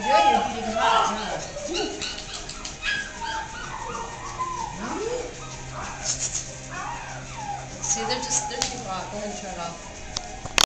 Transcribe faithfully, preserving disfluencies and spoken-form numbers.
Yeah, you're getting hot, huh? See, they're just, they're too hot. Go ahead and turn it off.